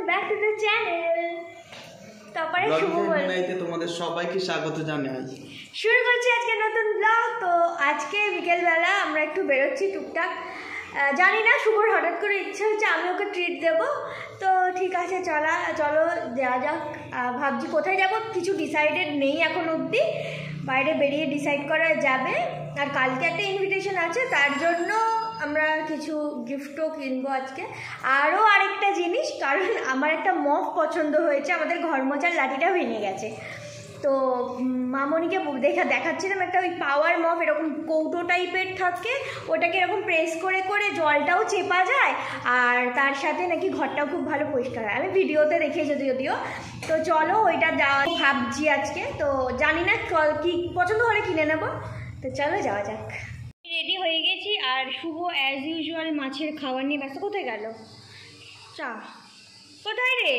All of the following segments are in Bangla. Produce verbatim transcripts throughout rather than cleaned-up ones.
Back to the channel. তারপরে শুভ বলতে তোমাদের সবাইকে স্বাগত জানাই। শুরু করছি আজকে নতুন ব্লগ। তো আজকে বিকেলবেলা আমরা একটু বেরোচ্ছি টুকটাক, জানি না শুভর হঠাৎ করে ইচ্ছে হচ্ছে আমি ওকে ট্রিট দেবো। তো ঠিক আছে চলা চলো যাওয়া যাক। ভাবছি কোথায় যাব কিছু ডিসাইডেড নেই এখন অবধি, বাইরে বেরিয়ে ডিসাইড করা যাবে। আর কালকে একটা ইনভিটেশন আছে, তার জন্য আমরা কিছু গিফটও কিনবো আজকে। আরও আরেকটা জিনিস, কারণ আমার একটা মফ পছন্দ হয়েছে, আমাদের ঘর মোছার লাঠিটা ভেঙে গেছে। তো মামনিকে দেখা দেখাচ্ছিলাম একটা ওই পাওয়ার মপ, এরকম কৌটো টাইপের থাকে, ওটাকে এরকম প্রেস করে করে জলটাও চেপা যায় আর তার সাথে নাকি ঘরটাও খুব ভালো পরিষ্কার হয়। আমি ভিডিওতে দেখেছি যদিও। তো চলো ওইটা যাওয়া ভাবছি আজকে। তো জানি না কি পছন্দ হলে কিনে নেবো। তো চলো যাওয়া যাক। রেডি হয়ে গেছি আর শুভ অ্যাজ ইউজুয়াল মাছের খাবার নিয়ে ব্যস্ত। কোথায় গেল চা? কোথায় রে?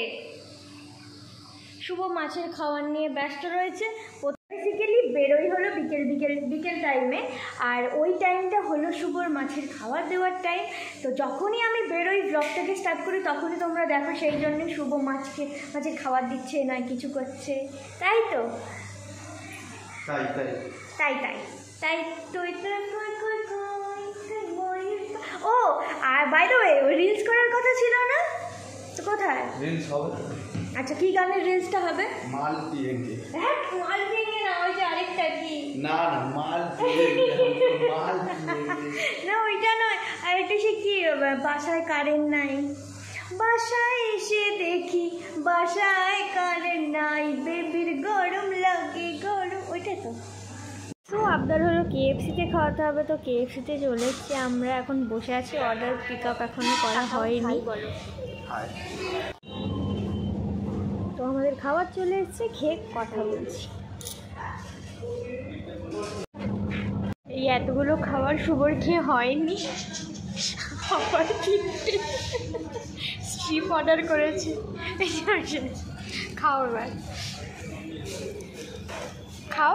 শুভ মাছের খাবার নিয়ে ব্যস্ত রয়েছে। বেসিক্যালি বেরোই হলো বিকেল বিকেল বিকেল টাইমে, আর ওই টাইমটা হলো শুভর মাছের খাবার দেওয়ার টাইম। তো যখনই আমি বেরোই ব্লগটাকে স্টার্ট করি তখনই তোমরা দেখো, সেই জন্যই শুভ মাছকে মাছের খাবার দিচ্ছে না কিছু করছে, তাই তো? তাই তাই তাই তাই তাই তো। ও আর বাই দ্য ওয়ে ওই রিলস করার কথা ছিল না তো? কোথায় রিলস হবে? আচ্ছা কি গানের রিলসটা হবে? মাল দিয়েঙ্গে। হ্যাঁ মাল দিয়েঙ্গে না, ওই যে আরেকটা কি? না না মাল দিয়েঙ্গে, মাল দিয়েঙ্গে না ওইটা নয়, আরেকটা সে কি, বাসায় কারেন্ট নাই, বাসায় এসে দেখি বাসায় কারেন্ট নাই, বেবির গরম লাগে গরম, ওইটা তো। তো আবদার হলো কেএফসিতে খাওয়াতে হবে, তো কেএফসিতে চলে এসেছি আমরা। এখন বসে আছি, অর্ডার পিক আপ এখনও করা হয়নি। তো আমাদের খাবার চলে এসেছে, খেয়ে কথা বলছি। এই এতগুলো খাবার শুভর খেয়ে হয়নি, আবার তিনটে স্ট্রিপ অর্ডার করেছি। খাও এবার, খাও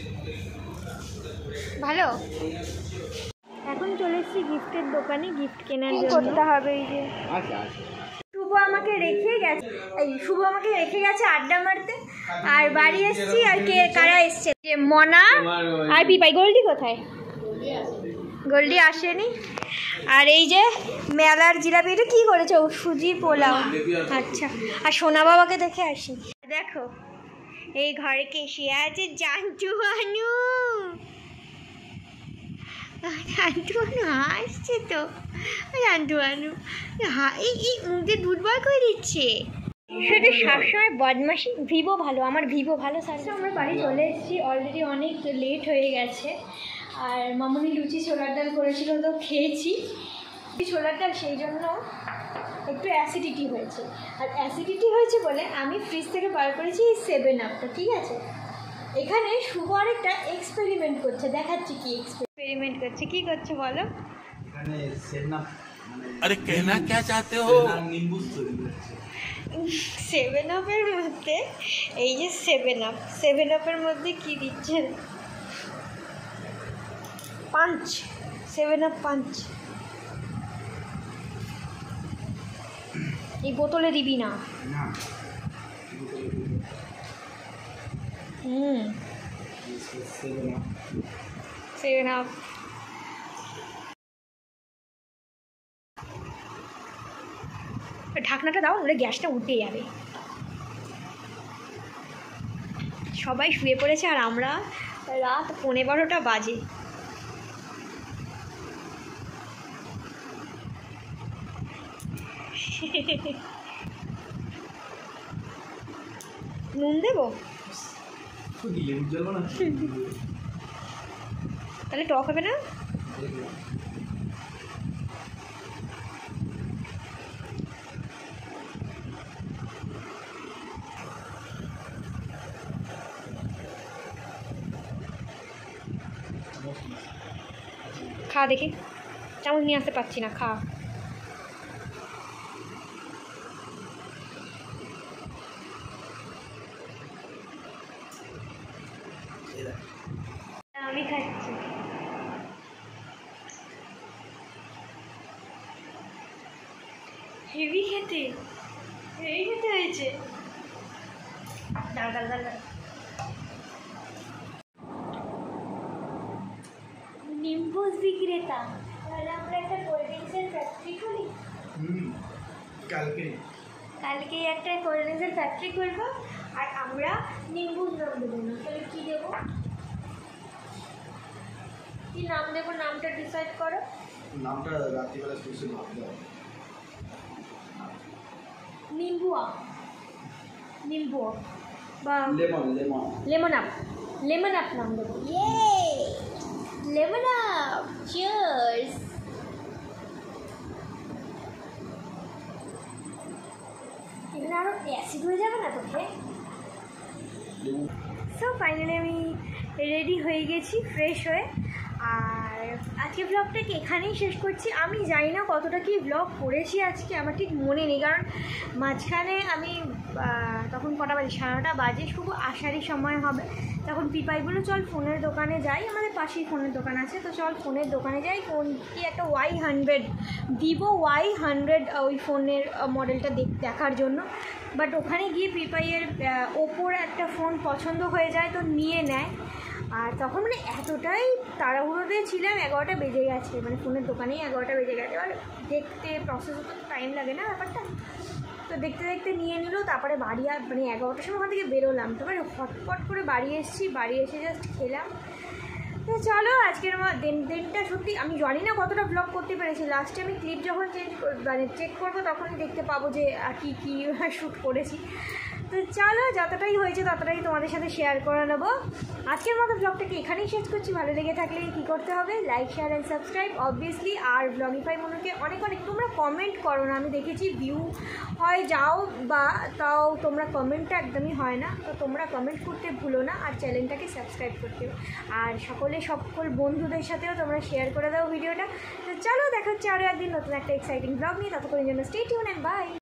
ভালো। এখন চলে এসেছি গিফটের দোকানে, গিফট কেনার জন্য করতে হবে। এই যে শুভ আমাকে রেখে গেছে, এই শুভ আমাকে রেখে গেছে আড্ডা মারতে, আর বাড়ি এসেছি। আর কে কারা এসছে? যে মনা আর পিপাই। গোল্ডি কোথায়? গোল্ডি আসেনি। আর এই যে মেলার জিলাপি, এটা কি করেছে? ও সুজির পোলাও। আচ্ছা, আর সোনা বাবাকে দেখে আসি। দেখো এই ঘরে কে শুয়ে আছে? জান্টু আনু। জান্টু আনু হাসছে তো, জান্টু আনু এই এই মুখে দুধ বার করে দিচ্ছে। শুধু সবসময় বদমাশি। ভিভো ভালো, আমার ভিভো ভালো। সার্ভিস। আমরা বাড়ি চলে এসেছি, অলরেডি অনেক লেট হয়ে গেছে। আর মামুনি লুচি ছোলার ডাল করেছিল, তো খেয়েছি ছোলার ডাল, সেই জন্য একটু অ্যাসিডিটি হয়েছে। আর অ্যাসিডিটি হয়েছে বলে আমি ফ্রিজ থেকে বার করেছি এই সেভেন আপটা, ঠিক আছে? এখানে শুভ আরেকটা এক্সপেরিমেন্ট করছে, দেখাচ্ছি কি এক্সপেরিমেন্ট করছে। কি করছে বলো? এখানে সেভেন আপ, আরে कहना क्या चाहते हो? নিম্বু তৈরি করছে সেভেন আপের মধ্যে। এই যে সেভেন আপ, সেভেন আপের মধ্যে কি দিচ্ছে? Punch, seven up punch. এই বোতলে দিবি না। হুম সেভেন আপ। ঢাকনাটা দাও, ওটা গ্যাসটা উঠে যাবে। সবাই শুয়ে পড়েছে আর আমরা রাত পৌনে বারোটা বাজে। নুন দেবো? তাহলে টক হবে না? খা দেখি, চামচ নিয়ে আসতে পারছি না, খা। আমি খাচ্ছি। হেভি খেতে, এই খেতে হয়েছে। দাঁড়া দাঁড়া দাঁড়া, নিম্বুস বিক্রেতা, তাহলে আমরা একটা কোল্ড ড্রিঙ্কসের ফ্যাক্টরি খুলি। হুম কালকে কালকে একটা কোল্ড ড্রিঙ্কসের ফ্যাক্টরি খুলবো আর আমরা নিম্বুস নাম দেবো না, তাহলে কী দেবো, কী নাম দেবো, নামটা ডিসাইড করো। নামটা রাত্রিবেলা স্পেশাল ভাবতে হবে। নিম্বুয়া, নিম্বুয়া বা lemon lemon lemon up, lemon up নাম দেবো। ইয়ে লেমন আপ, চিয়ার্স। এখানে আরও অ্যাসিড হয়ে যাবে না তো খেয়ে। সো ফাইনালি আমি রেডি হয়ে গেছি ফ্রেশ হয়ে, আর আজকে ব্লগটাকে এখানেই শেষ করছি। আমি জানি না কতটা কি ব্লগ করেছি আজকে, আমার ঠিক মনে নেই, কারণ মাঝখানে আমি তখন কটা বাজে, সাড়ে নটা বাজে, শুভ আসারই সময় হবে, তখন পিপাইগুলো চল ফোনের দোকানে যাই, আমাদের পাশেই ফোনের দোকান আছে, তো চল ফোনের দোকানে যাই, ফোন কি একটা Y hundred Vivo Y hundred ওই ফোনের মডেলটা দেখ দেখার জন্য। বাট ওখানে গিয়ে পিপাইয়ের ওপোর একটা ফোন পছন্দ হয়ে যায়, তো নিয়ে নেয়। আর তখন মানে এতটাই তাড়াহুড়োতে ছিলাম, এগারোটা বেজে গেছে, মানে ফোনের দোকানেই এগারোটা বেজে গেছে। এবার দেখতে প্রসেস হতে তো টাইম লাগে না ব্যাপারটা, তো দেখতে দেখতে নিয়ে নিল। তারপরে বাড়ি আর মানে এগারোটার সময় ওখান থেকে বেরোলাম, তারপরে হটপট করে বাড়ি এসেছি, বাড়ি এসে জাস্ট খেলাম। তো চলো আজকের আমার দিন দিনটা সত্যি আমি জানি না কতটা ব্লগ করতে পেরেছি। লাস্টে আমি ক্লিপ যখন চেঞ্জ মানে চেক করবো তখনই দেখতে পাবো যে কী কী শ্যুট করেছি। তো চলো যতটাই হয়েছে ততটাই তোমাদের সাথে শেয়ার করে নেবো। আজকের মতো ব্লগটাকে এখানেই শেষ করছি। ভালো লেগে থাকলে কী করতে হবে, like share and subscribe obviously. আর ব্লগিফাই মনুকে অনেক অনেক তোমরা কমেন্ট করো না, আমি দেখেছি ভিউ হয় যাও বা তাও তোমরা কমেন্টটা একদমই হয় না, তো তোমরা কমেন্ট করতে ভুলো না, আর চ্যানেলটাকে সাবস্ক্রাইব করতে, আর সকলে সকল বন্ধুদের সাথেও তোমরা শেয়ার করে দাও ভিডিওটা। তো চলো দেখা হচ্ছে আরও একদিন নতুন একটা এক্সাইটিং ব্লগ নিয়ে, ততক্ষণের জন্য স্টে টিউন অ্যান্ড বাই।